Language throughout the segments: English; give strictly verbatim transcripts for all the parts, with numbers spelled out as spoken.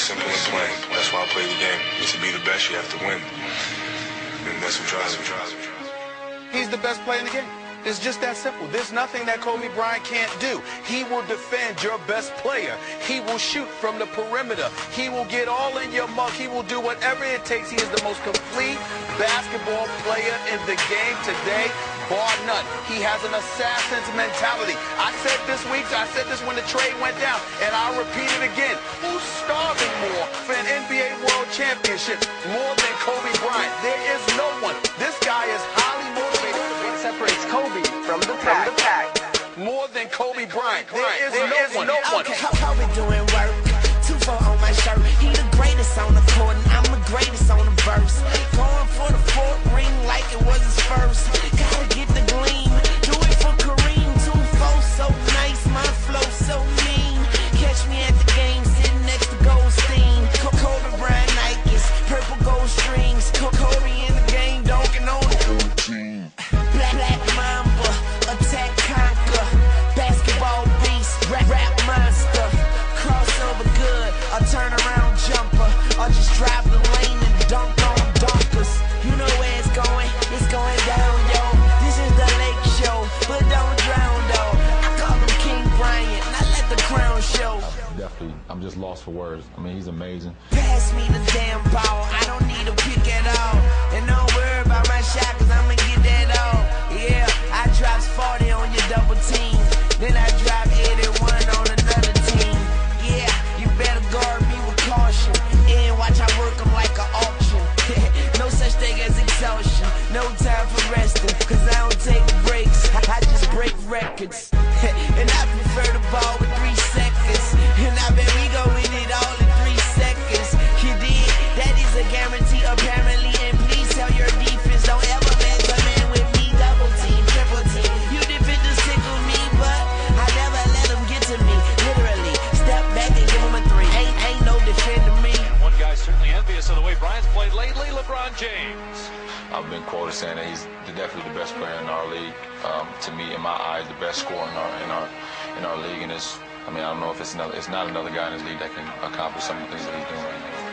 simple and plain. That's why I play the game. To be the best, you have to win. And that's what drives me. He's the best player in the game. It's just that simple. There's nothing that Kobe Bryant can't do. He will defend your best player. He will shoot from the perimeter. He will get all in your muck. He will do whatever it takes. He is the most complete basketball player in the game today, bar none. He has an assassin's mentality. I said this week, I said this when the trade went down, and I'll repeat it again. Who's starving more for an N B A World Championship more than Kobe Bryant? There is no one. This guy is highly motivated. What separates Kobe from the pack? From the pack. More than Kobe Bryant. There is there no is one. No one. Okay, Kobe doing work. Two four on my shirt. He the greatest on the court, and I'm the greatest on the verse. Going for the fourth ring like it was his first. Gotta get the gleam. Do it for Kareem. Two four so nice, my flow so mean. Catch me at the game, sitting next to Goldstein. Kobe Bryant Nikes, purple gold strings. Kobe in the game, dunking on the team. Black Black Mamba, attack conquer. Basketball beast, rap rap monster. Crossover good, a turnaround jumper, or just drive the lane and dunk on dunkers. You know where it's going, it's going down, yo. This is the lake show, but don't drown, though. I call him King Bryant, not let the crown show. Definitely, I'm just lost for words. I mean, he's amazing. Pass me the damn ball, I don't need to pick at all. And don't worry about my shot, cause I'ma get that all. Yeah, I drops forty on your double team, then I drop eighty-one on another team. Yeah, you better guard me with caution, and watch I work them like an auction. No such thing as exhaustion, no time for resting, cause I don't take breaks, I just break records. And I prefer the ball with three seconds, and I bet we go win it all in three seconds. You did, that is a guarantee apparently, and please tell your defense, don't ever mess a man with me. Double team, triple team, you defend to sickle me, but I never let them get to me, literally. Step back and give him a three, ain't, ain't no defending me. One guy's certainly envious of the way Bryant's played lately, LeBron James. I've been quoted saying that he's definitely the best player in our league. Um, to me, in my eyes, the best scorer in our in our in our league. And it's, I mean, I don't know if it's another, it's not another guy in this league that can accomplish some of the things that he's doing right now.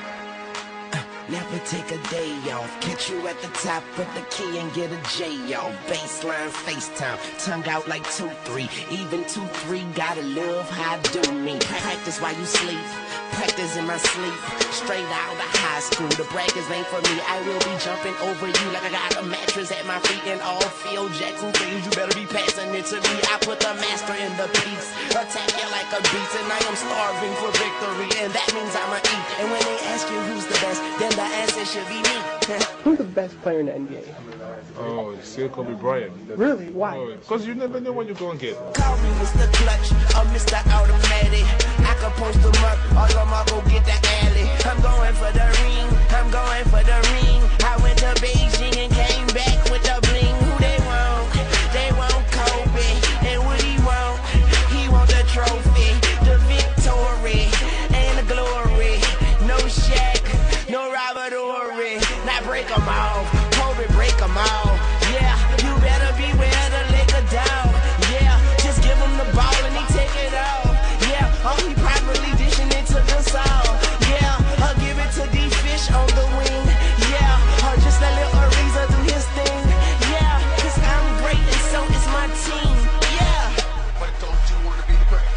Never take a day off. Catch you at the top of the key and get a J off. Baseline FaceTime, tongue out like two three. Even two three, gotta love how I do me. Practice while you sleep, practice in my sleep. Straight out of high school, the brackets ain't for me. I will be jumping over you like I got a mattress at my feet. And all Phil Jackson things, you better be passing it to me. I put the master in the piece, attack you like a beast. And I am starving for victory, and that means I'ma eat. And when they ask you who's the best, then the answer should be me. Who's the best player in the N B A? Oh, still Kobe Bryant. Really? Why? Because you never know when you're going to get. Call me Mister Clutch or Mister Automatic. I can post them up, all of my go get the alley. I'm going for the ring, I'm going for the ring. I went to Beijing and came back with the bling. Who they want? They want Kobe. And what he want? He want the trophy, the victory, and the glory. No Shaq, no Robert Horry. Now break them off, Kobe break them off. Yeah, you better beware the Laker dog. Yeah, just give him the ball and he take it off. Yeah, oh he probably dishing it to the soul. Yeah, I'll give it to D-Fish on the wing. Yeah, or just let little Ariza do his thing. Yeah, cause I'm great and so is my team. Yeah, But don't you want to be the best?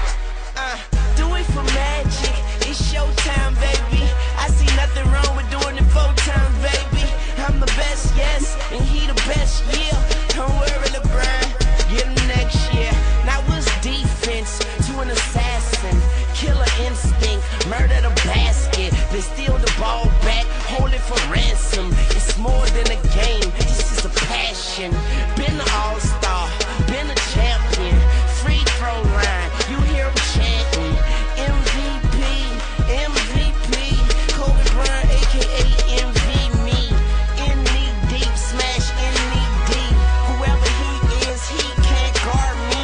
uh, do it for magic. It's showtime, baby. I see nothing wrong with doing it four times, baby. I'm the best, yes, and he the best, yeah. Don't worry, LeBron, get him next year. Now what's defense to an assassin? Killer instinct, murder the basket, then steal the ball back, hold it for ransom. It's more than a game, this is a passion. Been an all-star, been a champion. Free throw line, you hear him chanting. M V P, M V P, Kobe Bryant, A K A M V me. In knee deep, smash in knee deep. Whoever he is, he can't guard me.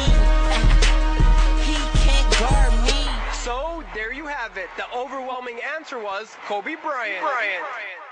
He can't guard me. So, there you have it. The overwhelming answer was Kobe Bryant. Bryant.